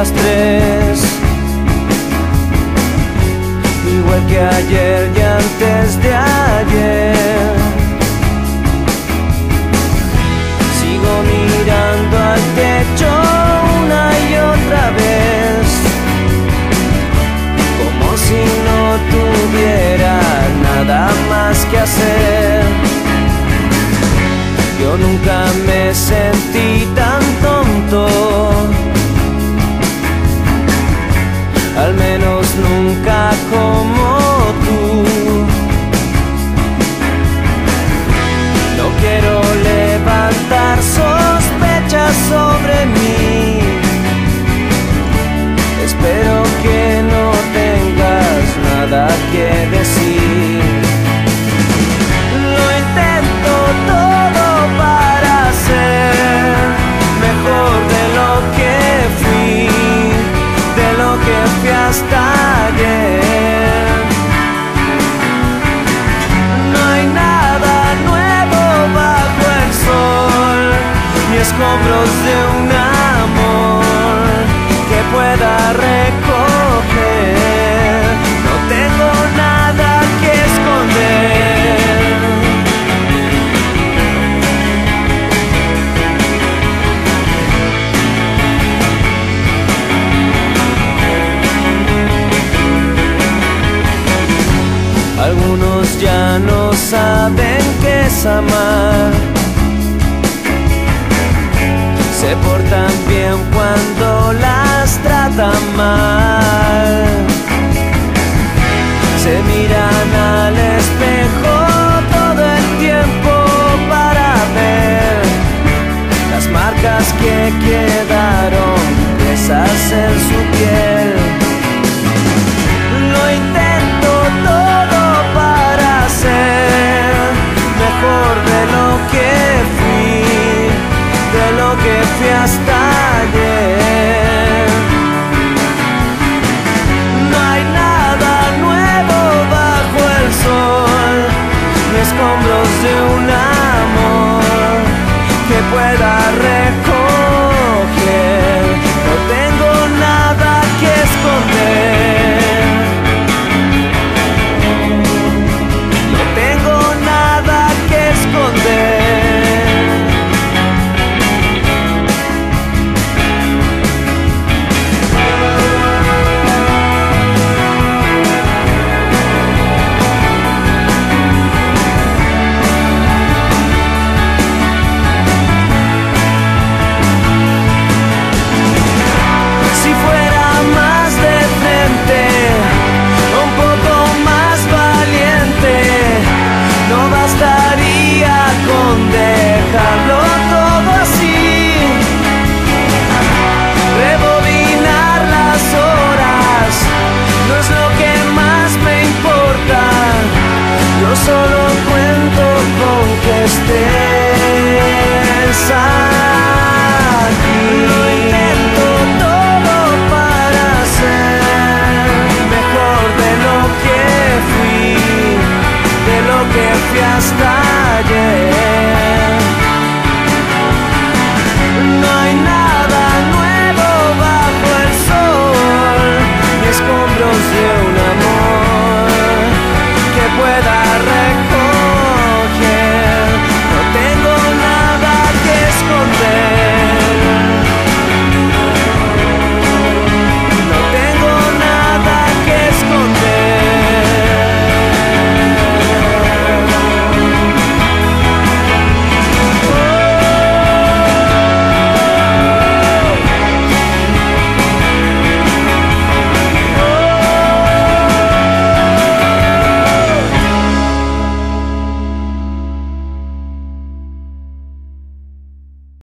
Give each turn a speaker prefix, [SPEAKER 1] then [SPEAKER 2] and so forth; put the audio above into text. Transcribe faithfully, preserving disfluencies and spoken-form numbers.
[SPEAKER 1] las tres, igual que ayer y antes de ayer. Sigo mirando al techo una y otra vez, como si no tuviera nada más que hacer. Yo nunca me sentí tan tonto, al menos nunca como tú. No quiero levantar sospechas sobre mí, espero que no tengas nada que decir. Lo intento todo para ser mejor de lo que fui, de lo que fui hasta ayer. No hay nada nuevo bajo el sol, ni escombros de un amor que pueda recoger. No tengo nada que esconder. Algunos ya no saben qué es amar, se portan bien cuando las tratan mal, se miran al espejo todo el tiempo para ver las marcas que quedaron presas en su piel. Lo intento todo para ser mejor de lo que fui, de lo que fui hasta ayer.